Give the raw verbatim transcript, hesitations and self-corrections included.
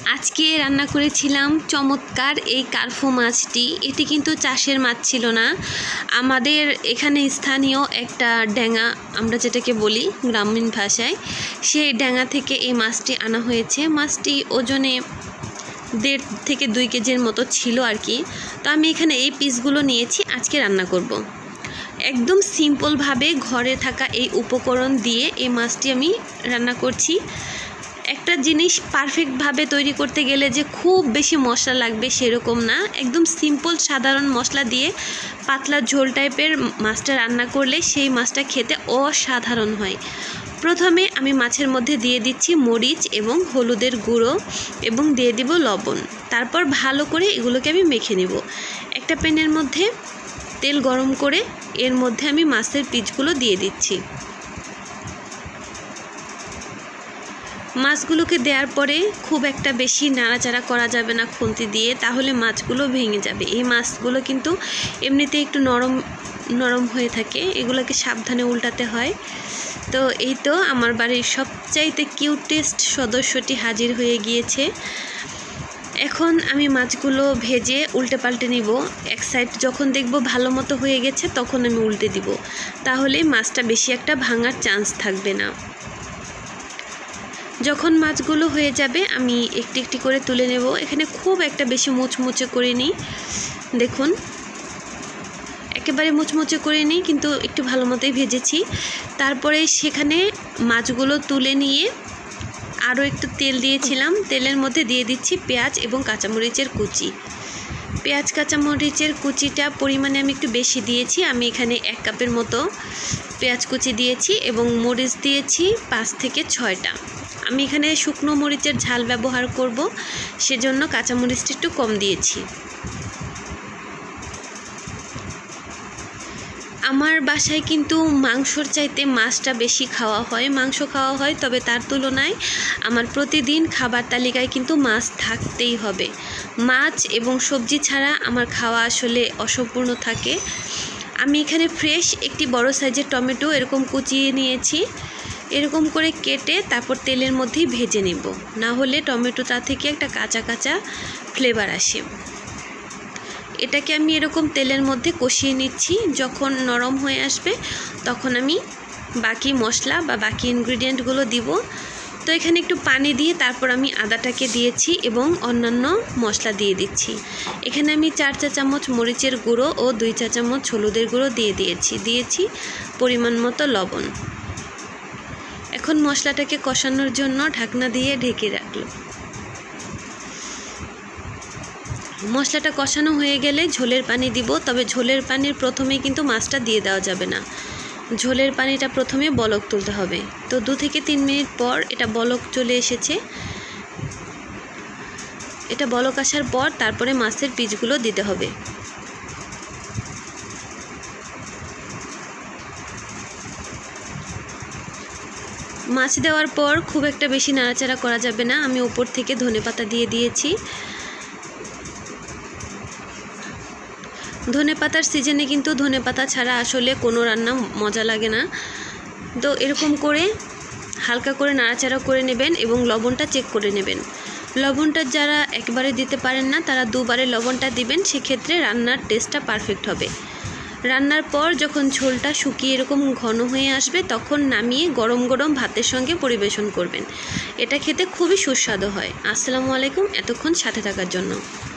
আজকে রান্না করেছিলাম চমৎকার এই কার্ফো মাছটি। এটি কিন্তু চাষের মাছ ছিল না, আমাদের এখানে স্থানীয় একটা ড্যাঙা, আমরা যেটাকে বলি গ্রামীণ ভাষায়, সেই ড্যাঙা থেকে এই মাছটি আনা হয়েছে। মাছটি ওজনে দেড় থেকে দুই কেজির মতো ছিল আর কি। তো আমি এখানে এই পিসগুলো নিয়েছি, আজকে রান্না করব। একদম সিম্পলভাবে ঘরে থাকা এই উপকরণ দিয়ে এই মাছটি আমি রান্না করছি। একটা জিনিস পারফেক্টভাবে তৈরি করতে গেলে যে খুব বেশি মশলা লাগবে সেরকম না, একদম সিম্পল সাধারণ মশলা দিয়ে পাতলা ঝোল টাইপের মাছটা রান্না করলে সেই মাছটা খেতে অসাধারণ হয়। প্রথমে আমি মাছের মধ্যে দিয়ে দিচ্ছি মরিচ এবং হলুদের গুঁড়ো এবং দিয়ে দিব লবণ। তারপর ভালো করে এগুলোকে আমি মেখে নিব। একটা প্যানের মধ্যে তেল গরম করে এর মধ্যে আমি মাছের পিসগুলো দিয়ে দিচ্ছি। মাছগুলোকে দেওয়ার পরে খুব একটা বেশি নাড়াচাড়া করা যাবে না খুন্তি দিয়ে, তাহলে মাছগুলো ভেঙে যাবে। এই মাছগুলো কিন্তু এমনিতে একটু নরম নরম হয়ে থাকে, এগুলোকে সাবধানে উল্টাতে হয়। তো এই তো আমার বাড়ির সবচাইতে কিউটেস্ট সদস্যটি হাজির হয়ে গিয়েছে। এখন আমি মাছগুলো ভেজে উল্টে পাল্টে নিব। এক সাইড যখন দেখব ভালো মতো হয়ে গেছে তখন আমি উল্টে দিব, তাহলে মাছটা বেশি একটা ভাঙার চান্স থাকবে না। যখন মাছগুলো হয়ে যাবে আমি একটি একটি করে তুলে নেব। এখানে খুব একটা বেশি মুচমুচে করে নিই, দেখুন একেবারে মুচমুচে করে নিই, কিন্তু একটু ভালো মতোই ভেজেছি। তারপরে সেখানে মাছগুলো তুলে নিয়ে আরও একটু তেল দিয়েছিলাম, তেলের মধ্যে দিয়ে দিচ্ছি পেঁয়াজ এবং কাঁচামরিচের কুচি। পেঁয়াজ কাঁচামরিচের কুচিটা পরিমাণে আমি একটু বেশি দিয়েছি, আমি এখানে এক কাপের মতো পেঁয়াজ কুচি দিয়েছি এবং মরিচ দিয়েছি পাঁচ থেকে ছয়টা। আমি এখানে শুকনো মরিচের ঝাল ব্যবহার করব, সেজন্য কাঁচামরিচটা একটু কম দিয়েছি। আমার বাসায় কিন্তু মাংসর চাইতে মাছটা বেশি খাওয়া হয়, মাংস খাওয়া হয়, তবে তার তুলনায় আমার প্রতিদিন খাবার তালিকায় কিন্তু মাছ থাকতেই হবে। মাছ এবং সবজি ছাড়া আমার খাওয়া আসলে অসম্পূর্ণ থাকে। আমি এখানে ফ্রেশ একটি বড় সাইজের টমেটো এরকম কুচিয়ে নিয়েছি, এরকম করে কেটে তারপর তেলের মধ্যেই ভেজে নেব, না হলে টমেটোটা থেকে একটা কাঁচা কাঁচা ফ্লেভার আসে। এটাকে আমি এরকম তেলের মধ্যে কষিয়ে নিচ্ছি, যখন নরম হয়ে আসবে তখন আমি বাকি মশলা বা বাকি ইনগ্রিডিয়েন্টগুলো দিব। তো এখানে একটু পানি দিয়ে তারপর আমি আদাটাকে দিয়েছি এবং অন্যান্য মশলা দিয়ে দিচ্ছি। এখানে আমি চার চা চামচ মরিচের গুঁড়ো ও দুই চা চামচ হলুদের গুঁড়ো দিয়ে দিয়েছি দিয়েছি পরিমাণ মতো লবণ। এখন মশলাটাকে কষানোর জন্য ঢাকনা দিয়ে ঢেকে রাখলো। মশলাটা কষানো হয়ে গেলে ঝোলের পানি দিব, তবে ঝোলের পানির প্রথমেই কিন্তু মাছটা দিয়ে দেওয়া যাবে না, ঝোলের পানিটা প্রথমে বলক তুলতে হবে। তো দু থেকে তিন মিনিট পর এটা বলক চলে এসেছে। এটা বলক আসার পর তারপরে মাছের পিসগুলো দিতে হবে। মাছ দেওয়ার পর খুব একটা বেশি নাড়াচাড়া করা যাবে না, আমি উপর থেকে ধনেপাতা দিয়ে দিয়েছি। ধনেপাতার সিজনে কিন্তু ধনেপাতা ছাড়া আসলে কোনো রান্না মজা লাগে না। তো এরকম করে হালকা করে নাড়াচাড়া করে নেবেন এবং লবণটা চেক করে নেবেন। লবণটা যারা একবারে দিতে পারেন না তারা দুবারে লবণটা দিবেন, সেক্ষেত্রে রান্নার টেস্টটা পারফেক্ট হবে। রান্নার পর যখন ঝোলটা শুকিয়ে এরকম ঘন হয়ে আসবে তখন নামিয়ে গরম গরম ভাতের সঙ্গে পরিবেশন করবেন। এটা খেতে খুবই সুস্বাদু হয়। আসসালামু আলাইকুম, এতক্ষণ সাথে থাকার জন্য।